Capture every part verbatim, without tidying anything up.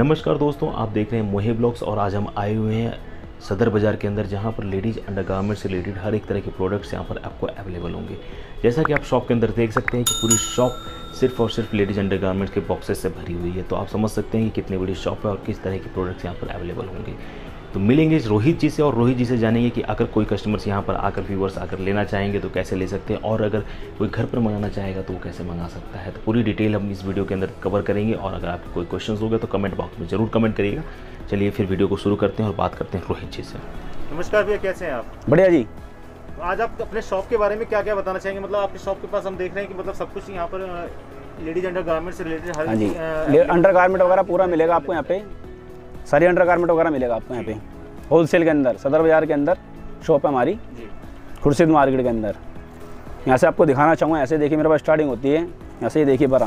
नमस्कार दोस्तों, आप देख रहे हैं मोहे ब्लॉग्स और आज हम आए हुए हैं सदर बाज़ार के अंदर, जहां पर लेडीज़ अंडरगारमेंट से रिलेटेड हर एक तरह के प्रोडक्ट्स यहां पर आपको अवेलेबल होंगे। जैसा कि आप शॉप के अंदर देख सकते हैं कि पूरी शॉप सिर्फ और सिर्फ लेडीज़ अंडरगारमेंट्स के बॉक्सेस से भरी हुई है। तो आप समझ सकते हैं कि कितनी बड़ी शॉप है और किस तरह के प्रोडक्ट्स यहाँ पर अवेलेबल होंगे। तो मिलेंगे रोहित जी से और रोहित जी से जानेंगे कि अगर कोई कस्टमर्स यहाँ पर आकर व्यूवर्स आकर लेना चाहेंगे तो कैसे ले सकते हैं, और अगर कोई घर पर मंगाना चाहेगा तो वो कैसे मंगा सकता है। तो पूरी डिटेल हम इस वीडियो के अंदर कवर करेंगे, और अगर आपको कोई क्वेश्चन होगा तो कमेंट बॉक्स में ज़रूर कमेंट करिएगा। चलिए फिर वीडियो को शुरू करते हैं और बात करते हैं रोहित जी से। नमस्कार भैया, कैसे हैं आप? बढ़िया जी। तो आज आप अपने शॉप के बारे में क्या क्या बताना चाहेंगे? मतलब आपके शॉप के पास हम देख रहे हैं कि मतलब सब कुछ यहाँ पर लेडीज अंडरगारमेंट से रिलेटेड हर हाँ जी, अंडरगारमेंट वगैरह पूरा मिलेगा आपको यहाँ पे। सारी अंडरगारमेंट वगैरह मिलेगा आपको यहाँ पे होलसेल के अंदर। सदर बाजार के अंदर शॉप है हमारी, खुर्शीद मार्केट के अंदर। यहाँ से आपको दिखाना चाहूँगा, ऐसे देखिए मेरे पास स्टार्टिंग होती है, यहाँ से ये देखिए बरा,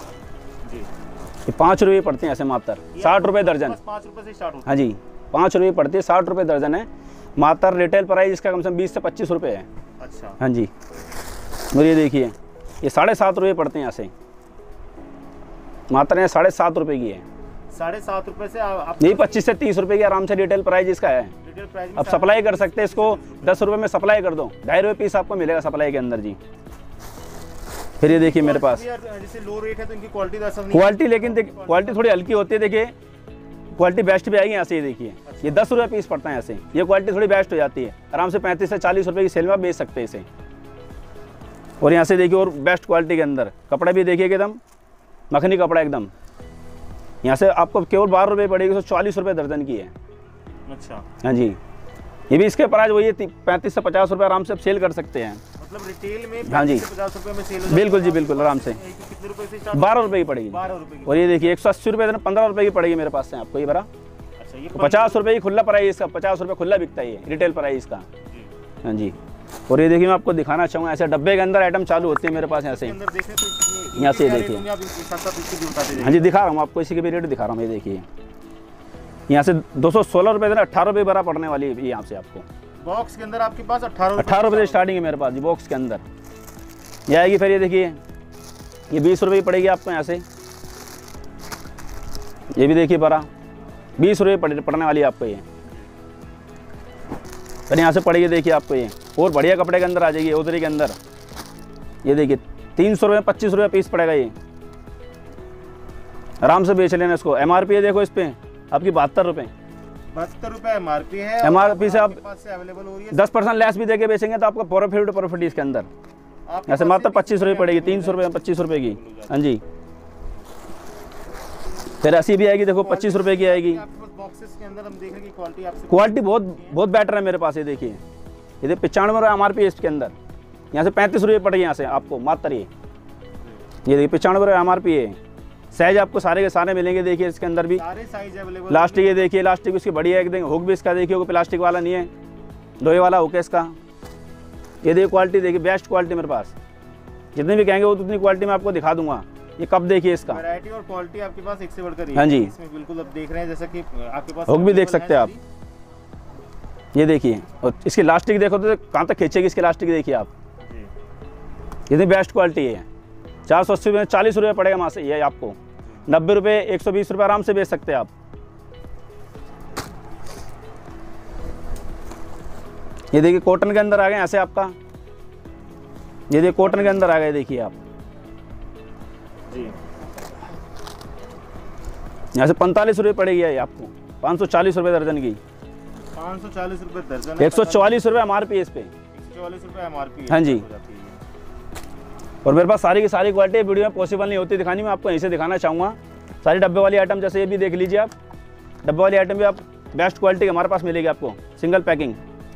ये पाँच रुपये पड़ते हैं ऐसे मात्र, साठ रुपये दर्जन। पाँच रुपये से स्टार्ट होता है? हाँ जी, पाँच रुपये पड़ती है, साठ रुपये दर्जन है मात्र। रिटेल प्राइस इसका कम से कम बीस से पच्चीस रुपये है। अच्छा। हाँ जी, और ये देखिए ये साढ़े सात रुपये पड़ते हैं यहाँ से मात्र, यहाँ साढ़े सात रुपये की है। साढ़े सात रुपये से आप यही पच्चीस से तीस रुपये की आराम से रिटेल प्राइस इसका है। रिटेल प्राइस अब सप्लाई कर सकते हैं इसको, दस रुपये में सप्लाई कर दो, ढाई रुपये पीस आपको मिलेगा सप्लाई के अंदर जी। फिर ये देखिए मेरे पास जैसे लो रेट है तो इनकी क्वालिटी क्वालिटी, लेकिन क्वालिटी थोड़ी हल्की होती है। देखिए क्वालिटी बेस्ट भी आएगी यहाँ से। ये देखिए ये दस रुपये पीस पड़ता है यहाँ से, ये क्वालिटी थोड़ी बेस्ट हो जाती है। आराम से पैंतीस से चालीस रुपये की सेल में आप बेच सकते हैं इसे। और यहाँ से देखिए और बेस्ट क्वालिटी के अंदर कपड़ा भी देखिए एकदम मखनी कपड़ा एकदम। यहाँ से आपको केवल बारह रुपये पड़ेगी, तो चालीस रुपये दर्जन की है। अच्छा। हाँ जी, ये भी इसके प्राइस वही है, पैंतीस से पचास रुपये आराम से आप सेल कर सकते हैं। मतलब रिटेल में हाँ जी पचास रुपये में सेल हो बिल्कुल जी, बिल्कुल आराम से। कितने रुपए से स्टार्ट? बारह रुपये की पड़ेगी। बारह रुपये की। और ये देखिए एक सौ अस्सी रुपये पंद्रह रुपये की पड़ेगी मेरे पास से आपको ये बरा। अच्छा, ये पचास रुपये की खुला प्राइस इसका, पचास रुपये खुला बिकता है ये रिटेल प्राइस इसका। हाँ जी, और ये देखिए मैं आपको दिखाना चाहूँगा, ऐसे डब्बे के अंदर आइटम चालू होती है मेरे पास यहाँ से। यहाँ से देखिए, हाँ जी दिखा रहा हूँ आपको, इसी के भी रेट दिखा रहा हूँ। ये देखिए यहाँ से दो सौ सोलह रुपये अट्ठारह रुपये बरा पड़ने वाली है यहाँ से आपको। बॉक्स के अंदर आपके पास अट्ठारह अट्ठारह रुपये स्टार्टिंग है मेरे पास जी बॉक्स के अंदर। ये आएगी फिर ये देखिए ये बीस रुपये की पड़ेगी आपको यहाँ से। ये भी देखिए बरा बीस रुपये पड़ने वाली है आपको ये। फिर यहाँ से पड़ेगी देखिए आपको ये और बढ़िया कपड़े के अंदर आ जाएगी, उधरी के अंदर। ये देखिए तीन सौ रुपये पच्चीस रुपये पीस पड़ेगा ये। आराम से बेच लेना इसको। एम आर पी है देखो इस पर आपकी बहत्तर रुपये बहत्तर रुपये एम आर पी है। एम आर पी से आप अवेलेबल हो रही है, दस परसेंट लेस भी देके बेचेंगे तो आपका प्रॉफिट प्रॉफिट इसके अंदर ऐसे मात्र पच्चीस रुपये पड़ेगी, तीन सौ रुपये पच्चीस रुपये की। हाँ जी, फिर ऐसी भी आएगी देखो पच्चीस रुपये की आएगी। बॉक्सेस के अंदर हम देख रहे हैं कि क्वालिटी आपसे क्वालिटी बहुत बहुत बेटर है मेरे पास। ये देखिए ये पचानवे रुपये एम आर पी इसके अंदर, यहाँ से पैंतीस रुपये पड़ेगी यहाँ से आपको मात्र। ये ये देखिए पचानवे रुपये एम आर पी है। साइज आपको सारे के सारे मिलेंगे। देखिए इसके अंदर भी सारे साइज अवेलेबल। लास्टिक ये देखिए, लास्टिक इसकी बढ़िया है एकदम। हुक भी इसका देखिए, वो प्लास्टिक वाला नहीं है, लोहे वाला हुक है इसका। ये देखिए क्वालिटी देखिए, बेस्ट क्वालिटी मेरे पास। जितनी भी कहेंगे वो उतनी क्वालिटी मैं आपको दिखा दूंगा। ये कप देखिए इसका, वैरायटी और क्वालिटी आपके पास एक से बढ़कर एक। हाँ जी, इसमें बिल्कुल आप देख रहे हैं जैसा कि आपके पास हुक भी देख सकते हैं आप। ये देखिए, और इसकी लास्टिक देखो तो कहाँ तक खींचेगी इसकी लास्टिक देखिए आप। इतनी बेस्ट क्वालिटी है। चार सौ अस्सी रुपये चालीस रुपये पड़ेगा वहाँ से ये आपको। नब्बे रुपये एक सौ बीस रुपये आराम से बेच सकते हैं आप। ये देखिए कॉटन के अंदर आ गए ऐसे आपका। ये देखिए कॉटन के अंदर आ गए देखिए आप जी। यहाँ से पैंतालीस रुपये पड़ेगी है आपको, पाँच सौ चालीस रुपये दर्जन की। पाँच सौ चालीस रुपये दर्जन, एक सौ चौवालीस रुपये एम आर पी इस पे। चौवालीस रुपये एम आर पी। हाँ जी, और मेरे पास सारी की सारी क्वालिटी वीडियो में पॉसिबल नहीं होती दिखानी, मैं आपको यहीं से दिखाना चाहूँगा। सारी डब्बे वाली आइटम जैसे ये भी देख लीजिए आप। डब्बे वाली आइटम भी आप बेस्ट क्वालिटी हमारे पास मिलेगी आपको, सिंगल पैकिंग।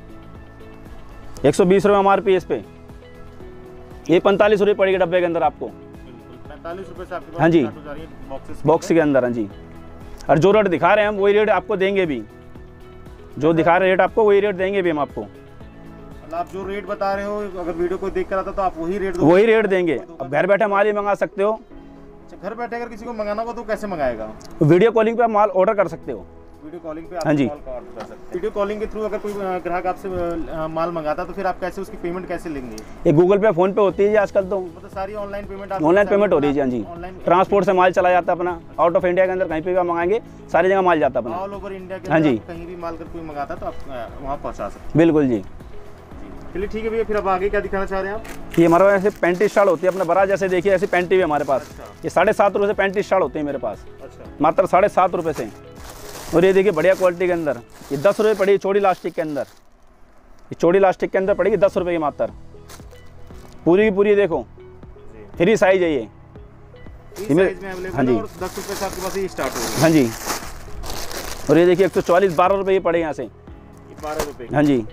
एक सौ बीस रुपये एम आर पी इस पे। ये पैंतालीस रुपये पड़ेगी डब्बे के अंदर आपको। पैंतालीस रुपये से आपके हाँ जी, बॉक्सेस बॉक्स के अंदर। हाँ जी, और जो रेट दिखा रहे हैं हम वही रेट आपको देंगे भी। जो दिखा रहे रेट आपको वही रेट देंगे भी हम आपको। आप जो रेट बता रहे हो, अगर वीडियो को देख कर आता तो आप वही रेट वही रेट देंगे। अब घर बैठे माल ही मंगा सकते हो। घर बैठे अगर किसी को मंगाना हो तो कैसे मंगाएगा? वीडियो कॉलिंग पे आप माल ऑर्डर कर सकते हो। वीडियो कॉलिंग पे आप हाँ जी। कॉल कर सकते हैं। वीडियो कॉलिंग के थ्रू अगर कोई अ, ग्राहक आपसे अ, माल मंगाता तो फिर आप कैसे उसकी पेमेंट कैसे लेंगे? ये गूगल पे, फोन पे होती है जी आजकल तो, मतलब सारी ऑनलाइन पेमेंट ऑनलाइन पेमेंट हो रही है जी। हाँ जी, ऑनलाइन ट्रांसपोर्ट से माल चला जाता है अपना, आउट ऑफ इंडिया के अंदर कहीं पे भी आप मंगाएंगे सारी जगह माल जाता है अपना। ऑल ओवर इंडिया के हाँ अंदर जी। आप कहीं भी माल अगर कोई मंगाता तो आप अ, वहाँ पहुँचा सकते बिल्कुल जी। हैं। चलिए ठीक है भैया, फिर अब आगे क्या दिखाना चाह रहे हैं आप? ये हमारे पास ऐसे पैंटी स्टार्ट होती है अपना बड़ा, जैसे देखिए ऐसी पैंटी भी हमारे पास। अच्छा। ये साढ़े सात रुपये से पैंटी स्टार्ट होती है मेरे पास, अच्छा मात्र साढ़े सात रुपये से। और ये देखिए बढ़िया क्वालिटी के अंदर, ये दस रुपये पड़ी चौड़ी लास्टिक के अंदर, ये चौड़ी लास्टिक के अंदर पड़ेगी दस रुपये की मात्र, पूरी की पूरी देखो जी। फ्री साइज है ये। इस इनमें- साइज में अवेलेबल हाँ जी। है और दस रुपये से आपके पास ये स्टार्ट हो गई। हाँ जी। और ये देखिए एक सौ चालीस बारह रुपये ये पड़े यहाँ से। ये बारह रुपये हाँ जी।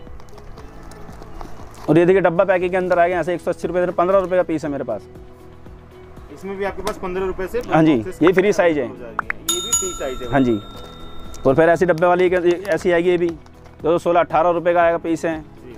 और ये देखिए डब्बा पैकिंग के अंदर आ गए यहाँ से एक सौ अस्सी रुपये, पंद्रह रुपये का पीस है मेरे पास। इसमें भी आपके पास पंद्रह रुपये से हाँ जी, boxes ये का फ्री साइज है। हो जाएगी। ये भी फ्री साइज है। हाँ जी। और फिर ऐसी डब्बे वाली एक- ऐसी आएगी ये भी, जो सोलह अट्ठारह रुपये का आएगा पीस है। जी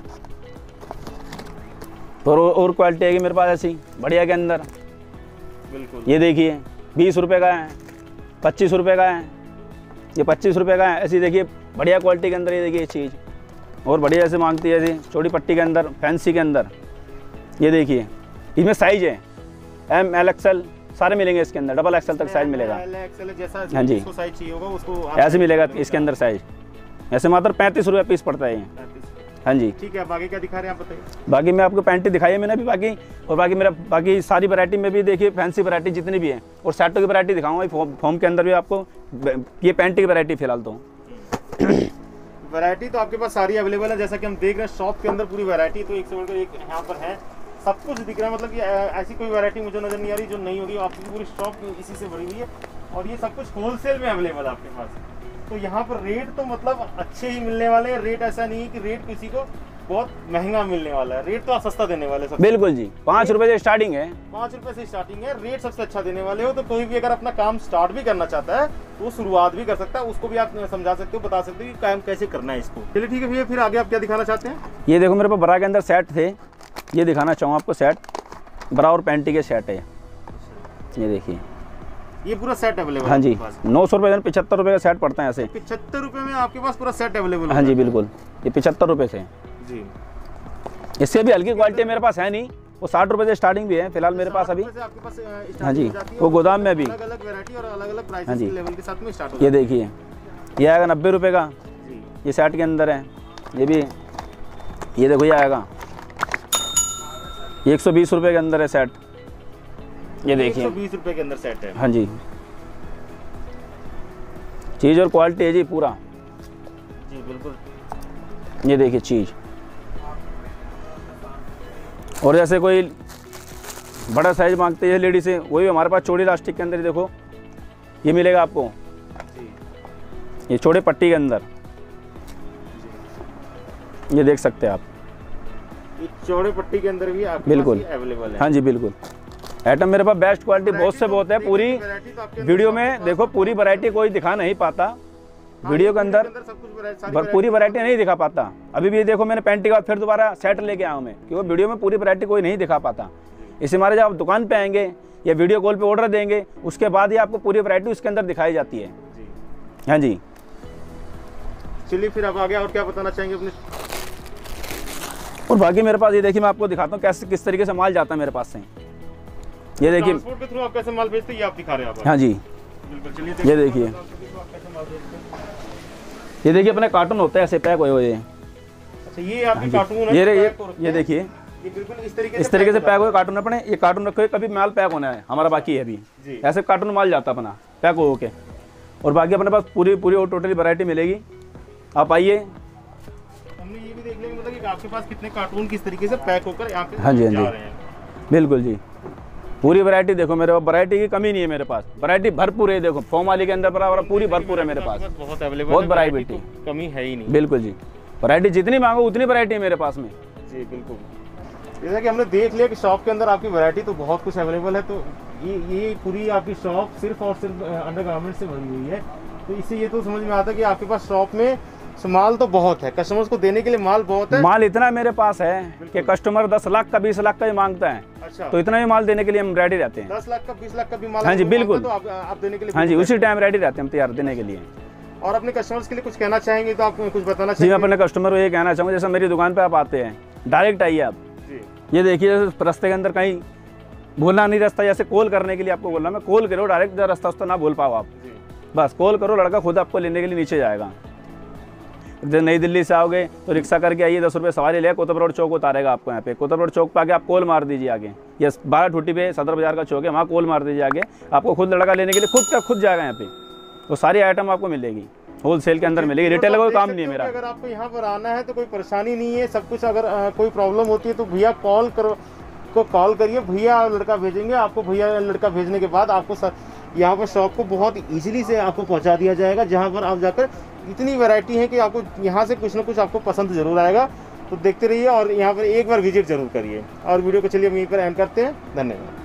और और क्वालिटी आएगी मेरे पास ऐसी बढ़िया के अंदर, बिल्कुल। ये देखिए बीस रुपये का है, पच्चीस रुपये का है, ये पच्चीस रुपये का है। ऐसी देखिए बढ़िया क्वालिटी के अंदर ये देखिए चीज़, और बढ़िया ऐसे मांगती है ऐसी चौड़ी पट्टी के अंदर, फैंसी के अंदर। ये देखिए इसमें साइज है एम एल एक्सएल सारे मिलेंगे इसके अंदर, डबल एक्सएल तक साइज मिलेगा। एल एक्सएल जैसा हाँ जी। जिसको साइज चाहिए होगा उसको आप ऐसे मिलेगा इसके अंदर साइज, ऐसे मात्र पैंतीस रुपये पीस पड़ता है ये। हाँ जी। ठीक है, अब आगे क्या दिखा रहे हैं आप बताइए। बाकी मैं आपको पैंटी दिखाई है मैंने अभी बाकी, और बाकी मेरा बाकी सारी वैरायटी में भी देखिए फैंसी वैरायटी जितनी भी है, और सेटों की वैरायटी दिखाऊंगा फॉर्म फॉर्म के अंदर भी आपको। ये पैंटी की वैरायटी फिलहाल तो वैरायटी तो आपके पास सारी अवेलेबल है, जैसा कि हम देख रहे हैं शॉप के अंदर पूरी वैरायटी तो एक से बढ़कर एक यहाँ पर है, सब कुछ दिख रहा है। मतलब कि अ, ऐसी कोई वैरायटी मुझे नजर नहीं आ रही जो नहीं होगी, आपकी पूरी शॉप इसी से भरी हुई है, और ये सब कुछ होलसेल में अवेलेबल है आपके पास। तो यहाँ पर रेट तो मतलब अच्छे ही मिलने वाले हैं। रेट ऐसा नहीं है कि रेट किसी को बहुत महंगा मिलने वाला है, रेट तो आप सस्ता देने वाले हैं। बिल्कुल जी, पाँच रुपये से स्टार्टिंग है। पाँच रुपए से स्टार्टिंग है, रेट सबसे अच्छा देने वाले हो। तो कोई भी अगर अपना काम स्टार्ट भी करना चाहता है तो वो शुरुआत भी कर सकता है, उसको भी आप समझा सकते हो, बता सकते हो कि काम कैसे करना है इसको। चलिए ठीक है भैया, फिर आगे आप क्या दिखाना चाहते हैं? ये देखो मेरे पास बरा के अंदर सेट थे, ये दिखाना चाहूँ आपको सेट, बरा और पैंटी के सेट है। ये देखिए ये पूरा सेट अवेलेबल हाँ जी, नौ सौ रुपये पचहत्तर रुपये का सेट पड़ता है ऐसे। पचहत्तर रुपए में आपके पास पूरा सेट अवेलेबल हाँ जी बिल्कुल, ये पचहत्तर रुपये से। जी, इससे भी हल्की क्वालिटी मेरे पास है नहीं, वो साठ रुपये से स्टार्टिंग भी है फिलहाल मेरे पास अभी। आपके पास अ, हाँ जी, स्टार्टिंग हो जाती है वो और गोदाम में भी। अलग अलग वैरायटी और अलग अलग प्राइस हाँ जी। के लेवल के साथ में स्टार्ट हो ये जाती देखिए ये आएगा नब्बे रुपये का, है। जी, ये सेट के अंदर है। ये भी ये देखो ये आएगा एक सौ बीस रुपये के अंदर है सेट। ये देखिए एक सौ बीस रुपए के अंदर सेट है। हाँ जी, चीज़ और क्वालिटी है जी पूरा। जी बिल्कुल। ये देखिए चीज़, और जैसे कोई बड़ा साइज मांगते हैं लेडी से, वही हमारे पास चौड़ी लास्टिक के अंदर ही देखो ये मिलेगा आपको, जी, ये चौड़े पट्टी के अंदर, ये देख सकते हैं आप। ये चौड़े पट्टी के अंदर भी आपके बिल्कुल पास अवेलेबल है। हाँ जी बिल्कुल, आइटम मेरे पास बेस्ट क्वालिटी बहुत से बहुत है। पूरी वैरायटी तो आपके अंदर वीडियो सब में कुछ देखो पूरी वैरायटी कोई दिखा नहीं पाता, हाँ, वीडियो के ये अंदर सब कुछ वैरायटी- सारी पर पूरी वैरायटी नहीं दिखा पाता। अभी भी देखो मैंने पैंटी के बाद फिर दोबारा सेट लेके आया हूँ मैं, क्योंकि वीडियो में पूरी वैरायटी कोई नहीं दिखा पाता। इसी हमारे जब आप दुकान पे आएंगे या वीडियो कॉल पे ऑर्डर देंगे, उसके बाद ही आपको पूरी वैरायटी उसके अंदर दिखाई जाती है। जी। हाँ जी, चलिए फिर अब आगे और क्या बताना चाहेंगे अपने? और बाकी मेरे पास ये देखिए मैं आपको दिखाता हूँ कैसे किस तरीके से माल जाता है मेरे पास से। ये देखिए ट्रांसपोर्ट के थ्रू आप कैसे माल भेजते हैं ये आप दिखा रहे हैं आप। हाँ जी, बिल्कुल, चलिए ये देखिए ये देखिए अपने कार्टून होते हैं ऐसे पैक हुए हुए। अच्छा, ये आपके कार्टून है? ये रे- ये पैक हो रखे ये हैं। देखिए ये बिल्कुल इस तरीके इस तरीके से पैक हुए कार्टून अपने, ये कार्टून रखे हुए, कभी माल पैक होना है हमारा बाकी है अभी, जी। ऐसे कार्टून माल जाता अपना पैक हो के। और बाकी अपने पास पूरी पूरी और टोटली वैरायटी मिलेगी, आप आइए। हमने ये भी देख लिया मतलब कि आपके पास कितने कार्टून किस तरीके से पैक होकर यहाँ पे हाँ जी, हाँ जा जी। रहे हैं। बिल्कुल जी, पूरी वैरायटी देखो मेरे पास, वैरायटी की कमी नहीं है मेरे पास, वैरायटी भरपूर है। देखो फॉर्म वाली के अंदर बराबर पूरी भरपूर है मेरे पास, बहुत अवेलेबल बहुत है, वैरायटी variety तो कमी है ही नहीं। बिल्कुल जी। वैरायटी जितनी मांगो उतनी वैरायटी है मेरे पास में। जी बिल्कुल, जैसा कि हमने देख लिया कि शॉप के अंदर आपकी वैरायटी तो बहुत कुछ अवेलेबल है। तो ये ये पूरी आपकी शॉप सिर्फ और सिर्फ अंडरगारमेंट से भरी हुई है, तो इससे ये तो समझ में आता है कि आपके पास शॉप में माल तो बहुत है, कस्टमर्स को देने के लिए माल बहुत है। माल इतना मेरे पास है कि कस्टमर दस लाख का बीस लाख का ही मांगता है, अच्छा, तो इतना ही माल देने के लिए हम रेडी रहते हैं। दस लाख का बीस लाख का भी माल हाँ जी, आपको बिल्कुल। मांगता है तो आप, आप देने के लिए हाँ जी, बिल्कुल उसी टाइम रेडी रहते हैं हम तैयार देने के लिए। और अपने कस्टमर्स के लिए कुछ कहना चाहेंगे तो आप कुछ बताना जी, चाहेंगे? मैं अपने कस्टमर को ये कहना चाहूँगा, जैसे मेरी दुकान पे आप आते हैं, डायरेक्ट आइए आप। जी। ये देखिए रास्ते के अंदर कहीं भूलना नहीं रास्ता, जैसे कॉल करने के लिए आपको बोला मैं, कॉल करो डायरेक्ट, रास्ता उस्ता ना बोल पाओ आप, जी। बस कॉल करो, लड़का खुद आपको लेने के लिए नीचे जाएगा। जब नई दिल्ली से आओगे तो रिक्शा करके आइए, दस रुपये सवारी ले, कुतुब रोड चौक उतारेगा आपको यहाँ पे। कुतुब रोड चौक पे आके आप कॉल मार दीजिए आगे, या बारह ठूटी पे सदर बाजार का चौक है, वहाँ कॉल मार दीजिए आगे, आपको खुद लड़का लेने के लिए खुद का खुद जाएगा यहाँ पे। तो सारी आइटम आपको मिलेगी, होलसेल के अंदर मिलेगी, रिटेल का कोई काम नहीं है मेरा। अगर आपको यहाँ पर आना है तो कोई परेशानी नहीं है, सब कुछ। अगर आ, कोई प्रॉब्लम होती है तो भैया कॉल करो, को कॉल करिए, भैया लड़का भेजेंगे आपको। भैया लड़का भेजने के बाद आपको यहाँ पर शॉप को बहुत इजीली से आपको पहुँचा दिया जाएगा, जहाँ पर आप जाकर इतनी वैरायटी है कि आपको यहाँ से कुछ ना कुछ आपको पसंद जरूर आएगा। तो देखते रहिए और यहाँ पर एक बार विजिट जरूर करिए। और वीडियो को चलिए हम यहीं पर एंड करते हैं। धन्यवाद।